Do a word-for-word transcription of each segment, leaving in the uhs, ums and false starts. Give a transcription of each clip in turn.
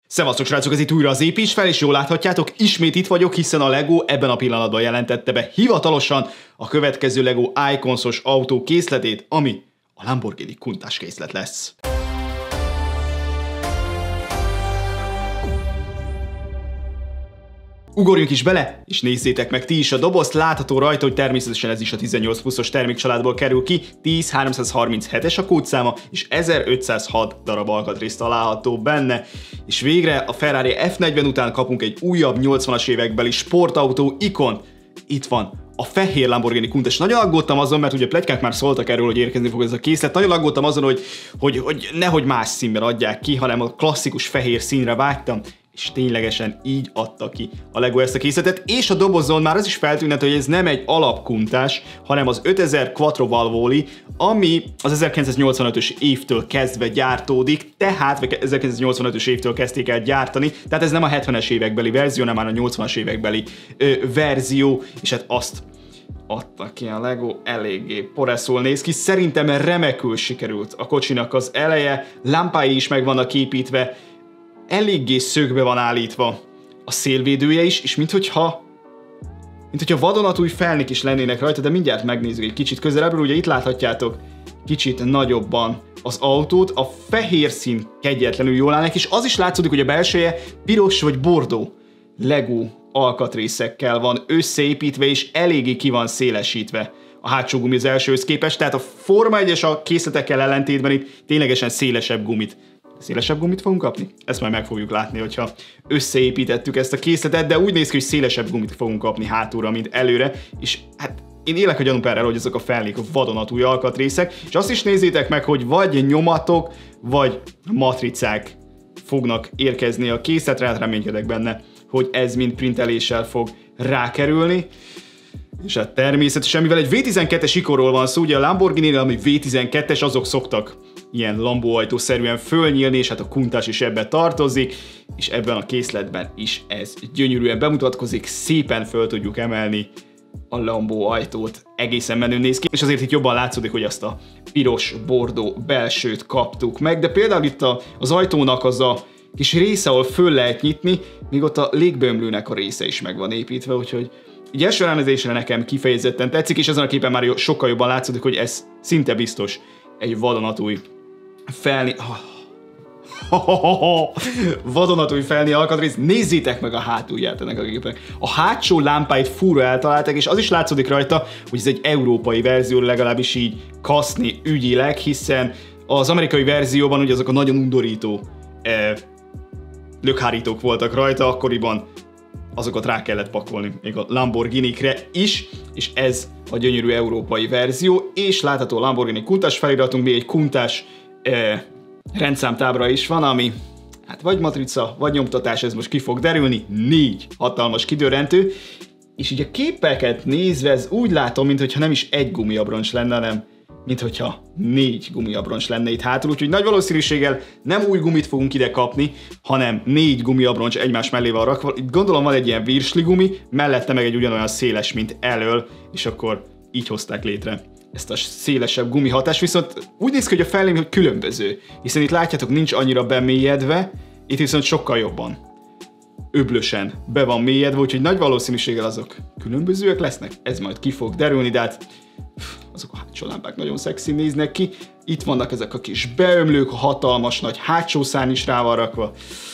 Szevasztok srácok, ez itt újra az építs fel, és jól láthatjátok, ismét itt vagyok, hiszen a LEGO ebben a pillanatban jelentette be hivatalosan a következő LEGO Icons-os autó készletét, ami a Lamborghini Countach készlet lesz. Ugorjunk is bele, és nézzétek meg ti is a dobozt, látható rajta, hogy természetesen ez is a tizennyolc pluszos termékcsaládból kerül ki, tíz háromszázharminchetes a kódszáma, és ezerötszázhat darab alkatrész található benne. És végre a Ferrari F negyven után kapunk egy újabb nyolcvanas évekbeli sportautó ikon. Itt van a fehér Lamborghini Countach. Nagyon aggódtam azon, mert ugye pletykák már szóltak erről, hogy érkezni fog ez a készlet. Nagyon aggódtam azon, hogy, hogy, hogy nehogy más színben adják ki, hanem a klasszikus fehér színre vágytam. És ténylegesen így adta ki a LEGO ezt a készletet, és a dobozon már az is feltűnhet, hogy ez nem egy alap Countach, hanem az ötezer Quattro Valvoli, ami az ezerkilencszáznyolcvanötös évtől kezdve gyártódik, tehát vagy ezerkilencszáznyolcvanötös évtől kezdték el gyártani, tehát ez nem a hetvenes évekbeli verzió, hanem már a nyolcvanas évekbeli ö, verzió, és hát azt adta ki a LEGO, eléggé poreszul néz ki. Szerintem remekül sikerült a kocsinak az eleje, lámpái is meg vannak építve, eléggé szögbe van állítva a szélvédője is, és minthogyha minthogyha vadonatúj felnik is lennének rajta, de mindjárt megnézzük egy kicsit közelebbről, ugye itt láthatjátok kicsit nagyobban az autót, a fehér szín kegyetlenül jól állnak, és az is látszódik, hogy a belseje piros vagy bordó LEGO alkatrészekkel van összeépítve, és eléggé ki van szélesítve a hátsó gumi az elsőhöz képest, tehát a Forma egyes a készletekkel ellentétben itt ténylegesen szélesebb gumit Szélesebb gumit fogunk kapni? Ezt majd meg fogjuk látni, hogyha összeépítettük ezt a készletet, de úgy néz ki, hogy szélesebb gumit fogunk kapni hátulra, mint előre, és hát én élek a gyanúperrel, hogy ezek a felnék vadonatúj alkatrészek, és azt is nézzétek meg, hogy vagy nyomatok, vagy matricák fognak érkezni a készletre, hát reménykedek benne, hogy ez mind printeléssel fog rákerülni. És hát természetesen, mivel egy vé tizenkettes ikonról van szó, ugye a Lamborghini-nél, ami vé tizenkettes, azok szoktak ilyen Lambo ajtószerűen fölnyílni, és hát a Countach is ebbe tartozik, és ebben a készletben is ez gyönyörűen bemutatkozik, szépen föl tudjuk emelni a Lambo ajtót, egészen menő néz ki, és azért itt jobban látszódik, hogy azt a piros bordó belsőt kaptuk meg, de például itt a, az ajtónak az a kis része, ahol föl lehet nyitni, még ott a légbömlőnek a része is meg van építve, úgyhogy így első ránézésre nekem kifejezetten tetszik, és ezen a képen már sokkal jobban látszódik, hogy ez szinte biztos egy vadonatúj felni... vadonatúj felni alkatrész. Nézzétek meg a hátulját ennek a gépnek. A hátsó lámpáit fúra eltalálták, és az is látszódik rajta, hogy ez egy európai verzió, legalábbis így kaszni ügyileg, hiszen az amerikai verzióban ugye azok a nagyon undorító eh, lökhárítók voltak rajta, akkoriban azokat rá kellett pakolni még a Lamborghini-kre is, és ez a gyönyörű európai verzió, és látható a Lamborghini Countach feliratunk, még egy Countach eh, rendszámtábla is van, ami hát vagy matrica, vagy nyomtatás, ez most ki fog derülni, négy hatalmas kidörrentő, és így a képeket nézve ez úgy látom, mintha nem is egy gumiabroncs lenne, hanem minthogyha négy gumiabroncs lenne itt hátul, úgyhogy nagy valószínűséggel nem új gumit fogunk ide kapni, hanem négy gumiabroncs egymás mellé van rakva. Itt gondolom van egy ilyen virsli gumi, mellette meg egy ugyanolyan széles, mint elől, és akkor így hozták létre ezt a szélesebb gumi hatást, viszont úgy néz ki, hogy a felém, hogy különböző, hiszen itt látjátok, nincs annyira bemélyedve, itt viszont sokkal jobban öblösen be van mélyedve, úgyhogy nagy valószínűséggel azok különbözőek lesznek, ez majd ki fog derülni, de hát azok a hátsó lámpák nagyon szexi néznek ki. Itt vannak ezek a kis beömlők, a hatalmas nagy hátsó szárny is rá van rakva.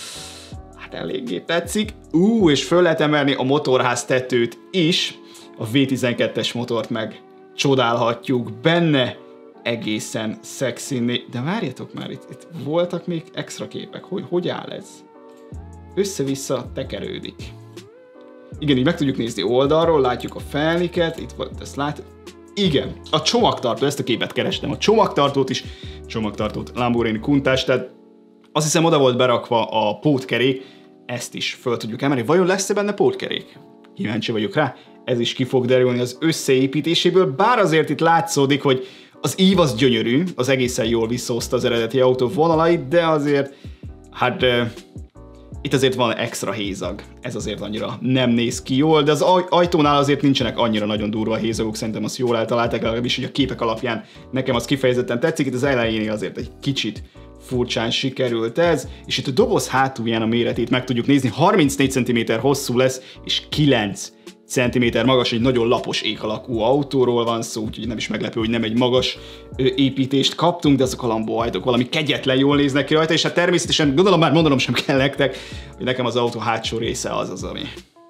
Hát eléggé tetszik. Ú, és föl lehet emelni a motorház tetőt is. A vé tizenkettes motort meg csodálhatjuk benne. Egészen szexi néz... De várjatok már, itt, itt voltak még extra képek. Hogy, hogy áll ez? Össze-vissza tekerődik. Igen, így meg tudjuk nézni oldalról, látjuk a felniket, itt van, ezt látjuk. Igen, a csomagtartó, ezt a képet kerestem, a csomagtartót is, csomagtartót Lamborghini Countach, tehát azt hiszem oda volt berakva a pótkerék, ezt is föl tudjuk emelni. Vajon lesz-e benne pótkerék? Kíváncsi vagyok rá, ez is ki fog derülni az összeépítéséből, bár azért itt látszódik, hogy az ív az gyönyörű, az egészen jól visszahozta az eredeti autó vonalait, de azért, hát... Uh, Itt azért van extra hézag, ez azért annyira nem néz ki jól, de az aj ajtónál azért nincsenek annyira nagyon durva hézagok, szerintem azt jól eltalálták, legalábbis, hogy a képek alapján nekem az kifejezetten tetszik, itt az elejénél azért egy kicsit furcsán sikerült ez, és itt a doboz hátulján a méretét meg tudjuk nézni, harmincnégy centiméter hosszú lesz, és kilenc centiméter magas, egy nagyon lapos ék alakú autóról van szó, úgyhogy nem is meglepő, hogy nem egy magas ö, építést kaptunk, de azok a lambóajtók valami kegyetlen jól néznek ki rajta, és hát természetesen gondolom már mondanom sem kell nektek, hogy nekem az autó hátsó része az az, ami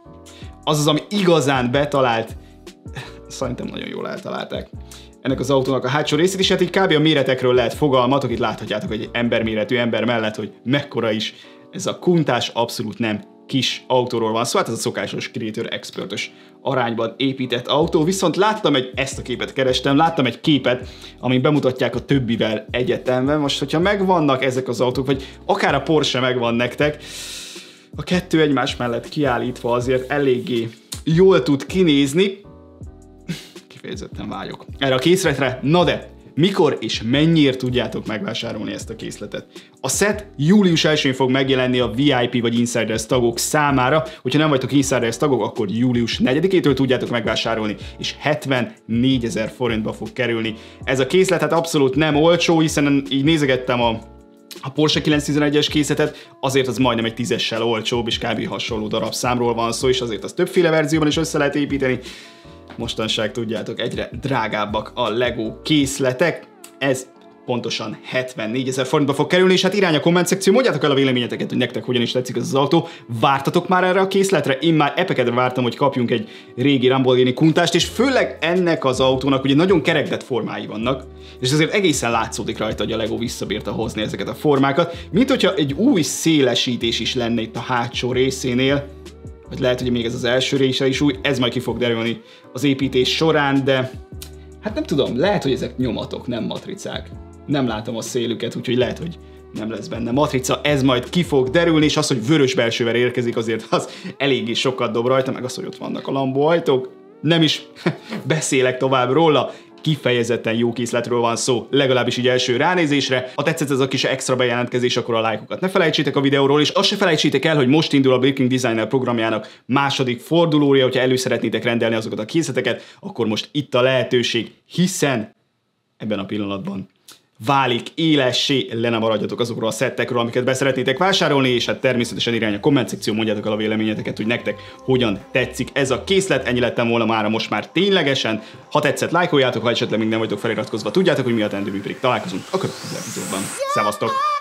az az, ami igazán betalált, szerintem nagyon jól eltalálták ennek az autónak a hátsó részét, és hát így kb. A méretekről lehet fogalmatok, itt láthatjátok egy emberméretű ember mellett, hogy mekkora is ez a kuntás, abszolút nem kis autóról van szó, szóval ez a szokásos Creator Expert-ös arányban épített autó, viszont láttam egy, ezt a képet kerestem, láttam egy képet, amin bemutatják a többivel egyetemben. Most, hogyha megvannak ezek az autók, vagy akár a Porsche megvan nektek, a kettő egymás mellett kiállítva azért eléggé jól tud kinézni. Kifejezetten vágyok erre a készletre, na de mikor és mennyiért tudjátok megvásárolni ezt a készletet? A set július elsején fog megjelenni a vé i pé vagy Insiders tagok számára, hogyha nem vagytok Insiders tagok, akkor július negyedikétől tudjátok megvásárolni, és hetvennégyezer forintba fog kerülni. Ez a készlet hát abszolút nem olcsó, hiszen így nézegettem a A Porsche kilencszáztizenegyes készletet, azért az majdnem egy tízessel olcsóbb, és kb. Hasonló darabszámról van szó, és azért az többféle verzióban is össze lehet építeni. Mostanság tudjátok, egyre drágábbak a Lego készletek, ez pontosan hetvennégyezer forintba fog kerülni, és hát irány a komment szekció, mondjátok el a véleményeteket, hogy nektek hogyan is tetszik ez az autó. Vártatok már erre a készletre? Én már epekedre vártam, hogy kapjunk egy régi Lamborghini kuntást, és főleg ennek az autónak ugye nagyon kerekdett formái vannak, és azért egészen látszódik rajta, hogy a Lego visszabírta hozni ezeket a formákat, mint hogyha egy új szélesítés is lenne itt a hátsó részénél, vagy lehet, hogy még ez az első része is új, ez majd ki fog derülni az építés során, de hát nem tudom, lehet, hogy ezek nyomatok, nem matricák. Nem látom a szélüket, úgyhogy lehet, hogy nem lesz benne matrica, ez majd ki fog derülni, és az, hogy vörös belsővel érkezik, azért az eléggé sokat dob rajta, meg az, hogy ott vannak a Lambo ajtók. Nem is beszélek tovább róla, kifejezetten jó készletről van szó, legalábbis így első ránézésre. Ha tetszett ez a kis extra bejelentkezés, akkor a lájkokat ne felejtsétek a videóról, és azt se felejtsétek el, hogy most indul a Breaking Designer programjának második fordulója, hogyha elő szeretnétek rendelni azokat a készleteket, akkor most itt a lehetőség, hiszen ebben a pillanatban válik élessé, le nem maradjatok azokról a szettekről, amiket be szeretnétek vásárolni, és hát természetesen irány a komment szekció, mondjátok el a véleményeteket, hogy nektek hogyan tetszik ez a készlet. Ennyi lettem volna mára most már ténylegesen. Ha tetszett, lájkoljátok, ha esetleg még nem vagytok feliratkozva, tudjátok, hogy mi a teendő, mi pedig találkozunk a következő epizódban. Szevasztok!